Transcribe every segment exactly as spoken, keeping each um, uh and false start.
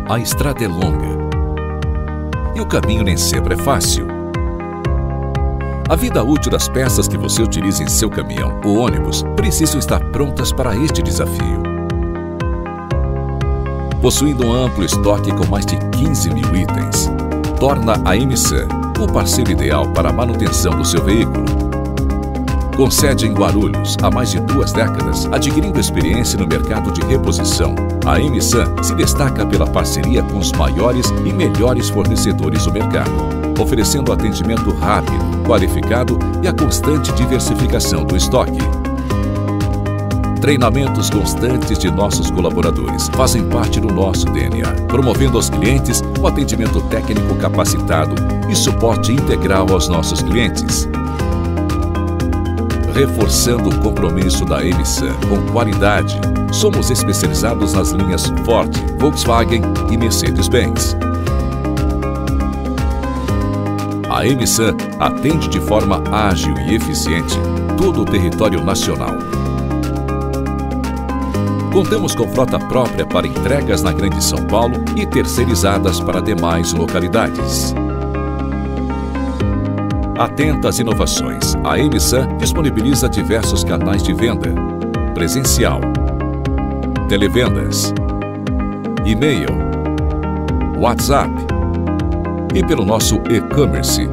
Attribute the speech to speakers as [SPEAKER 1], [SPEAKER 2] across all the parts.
[SPEAKER 1] A estrada é longa e o caminho nem sempre é fácil. A vida útil das peças que você utiliza em seu caminhão ou ônibus precisam estar prontas para este desafio. Possuindo um amplo estoque com mais de quinze mil itens, torna a Emisan o parceiro ideal para a manutenção do seu veículo. Com sede em Guarulhos há mais de duas décadas, adquirindo experiência no mercado de reposição, a Emisan se destaca pela parceria com os maiores e melhores fornecedores do mercado, oferecendo atendimento rápido, qualificado e a constante diversificação do estoque. Treinamentos constantes de nossos colaboradores fazem parte do nosso D N A, promovendo aos clientes o atendimento técnico capacitado e suporte integral aos nossos clientes. Reforçando o compromisso da Emisan com qualidade, somos especializados nas linhas Ford, Volkswagen e Mercedes-Benz. A Emisan atende de forma ágil e eficiente todo o território nacional. Contamos com frota própria para entregas na Grande São Paulo e terceirizadas para demais localidades. Atenta às inovações, a Emisan disponibiliza diversos canais de venda: presencial, televendas, e-mail, WhatsApp e pelo nosso e-commerce.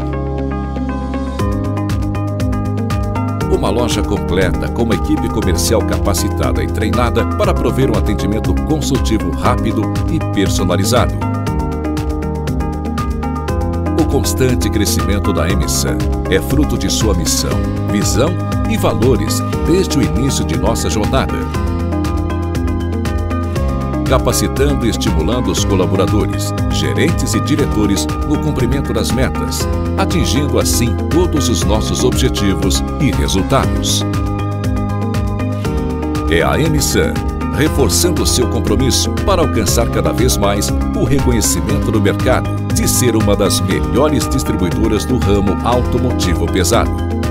[SPEAKER 1] Uma loja completa com uma equipe comercial capacitada e treinada para prover um atendimento consultivo rápido e personalizado. O constante crescimento da Emisan é fruto de sua missão, visão e valores desde o início de nossa jornada. Capacitando e estimulando os colaboradores, gerentes e diretores no cumprimento das metas, atingindo assim todos os nossos objetivos e resultados. É a Emisan reforçando seu compromisso para alcançar cada vez mais o reconhecimento do mercado de ser uma das melhores distribuidoras do ramo automotivo pesado.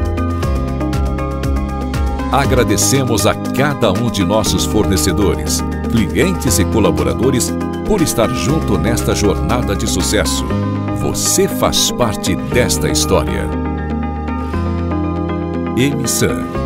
[SPEAKER 1] Agradecemos a cada um de nossos fornecedores, clientes e colaboradores por estar junto nesta jornada de sucesso. Você faz parte desta história. Emisan.